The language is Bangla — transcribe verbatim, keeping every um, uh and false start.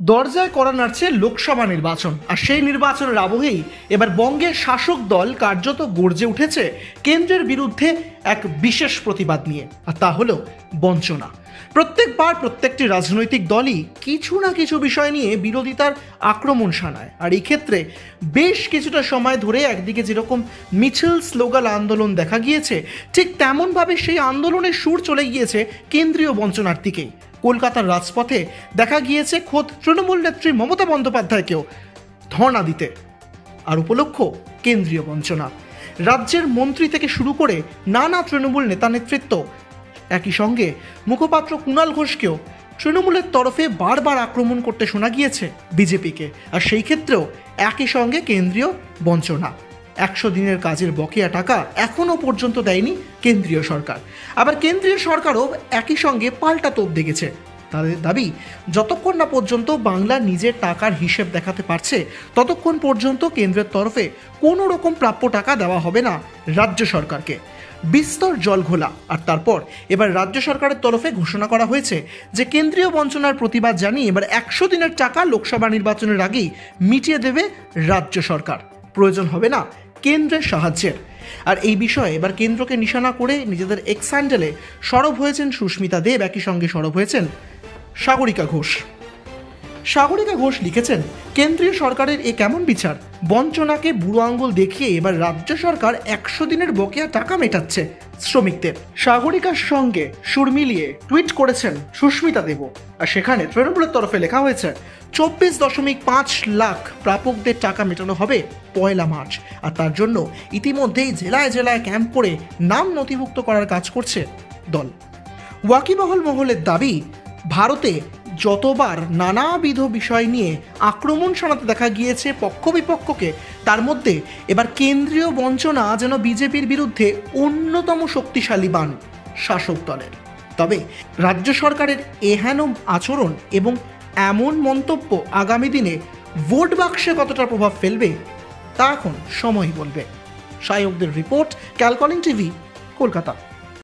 দরজায় কড়া নাড়ছে লোকসভা নির্বাচন, আর সেই নির্বাচনের আবহেই এবার বঙ্গের শাসক দল কার্যত গর্জে উঠেছে কেন্দ্রের বিরুদ্ধে এক বিশেষ প্রতিবাদ নিয়ে, আর তা হলো বঞ্চনা। প্রত্যেকবার প্রত্যেকটি রাজনৈতিক দলই কিছু না কিছু বিষয় নিয়ে বিরোধিতার আক্রমণ শানায়, আর এই ক্ষেত্রে বেশ কিছুটা সময় ধরে একদিকে যেরকম মিছিল, স্লোগান, আন্দোলন দেখা গিয়েছে, ঠিক তেমনভাবে সেই আন্দোলনের সুর চলে গিয়েছে কেন্দ্রীয় বঞ্চনার দিকেই। কলকাতার রাজপথে দেখা গিয়েছে খোদ তৃণমূল নেত্রী মমতা বন্দ্যোপাধ্যায়কেও ধর্ণা দিতে, আর উপলক্ষ কেন্দ্রীয় বঞ্চনা। রাজ্যের মন্ত্রী থেকে শুরু করে নানা তৃণমূল নেতা নেতৃত্ব, একই সঙ্গে মুখপাত্র কুণাল ঘোষকেও তৃণমূলের তরফে বারবার আক্রমণ করতে শোনা গিয়েছে বিজেপিকে, আর সেই ক্ষেত্রেও একই সঙ্গে কেন্দ্রীয় বঞ্চনা। একশো দিনের কাজের বকেয়া টাকা এখনও পর্যন্ত দেয়নি কেন্দ্রীয় সরকার। আবার কেন্দ্রীয় সরকারও একই সঙ্গে পাল্টা তোপ দেখেছে। তাদের দাবি, যতক্ষণ না পর্যন্ত বাংলা নিজের টাকার হিসেব দেখাতে পারছে, ততক্ষণ পর্যন্ত কেন্দ্রের তরফে কোনো রকম প্রাপ্য টাকা দেওয়া হবে না রাজ্য সরকারকে। বিস্তর জল ঘোলা, আর তারপর এবার রাজ্য সরকারের তরফে ঘোষণা করা হয়েছে যে কেন্দ্রীয় বঞ্চনার প্রতিবাদ জানিয়ে এবার একশো দিনের টাকা লোকসভা নির্বাচনের আগেই মিটিয়ে দেবে রাজ্য সরকার। প্রয়োজন হবে না কেন্দ্রের সাহায্যের। আর এই বিষয়ে এবার কেন্দ্রকে নিশানা করে নিজেদের এক্স হ্যান্ডেলে সরব হয়েছেন সুস্মিতা দেব, একই সঙ্গে সরব হয়েছেন সাগরিকা ঘোষ। সাগরিকা ঘোষ লিখেছেন, কেন্দ্রীয় সরকারের এ কেমন বিচার? বঞ্চনাকে বুড়ো আঙ্গুল দেখিয়ে এবার রাজ্য সরকার একশো দিনের বকেয়া টাকা মেটাচ্ছে শ্রমিকদের। সাগরিকার সঙ্গে সুর মিলিয়ে টুইট করেছেন সুস্মিতা দেব, আর সেখানে তৃণমূলের তরফে লেখা হয়েছে, চব্বিশ দশমিক পাঁচ লাখ প্রাপকদের টাকা মেটানো হবে পয়লা মার্চ, আর তার জন্য ইতিমধ্যেই জেলায় জেলায় ক্যাম্প করে নাম নথিভুক্ত করার কাজ করছে দল। ওয়াকিবহল মহলের দাবি, ভারতে যতবার নানাবিধ বিষয় নিয়ে আক্রমণ শানাতে দেখা গিয়েছে পক্ষ বিপক্ষকে, তার মধ্যে এবার কেন্দ্রীয় বঞ্চনা যেন বিজেপির বিরুদ্ধে অন্যতম শক্তিশালী বাণ শাসক দলের। তবে রাজ্য সরকারের এহেন আচরণ এবং এমন মন্তব্য আগামী দিনে ভোট বাক্সে কতটা প্রভাব ফেলবে তা এখন সময় বলবে। সায়কদের রিপোর্ট, ক্যালকলিং টিভি, কলকাতা।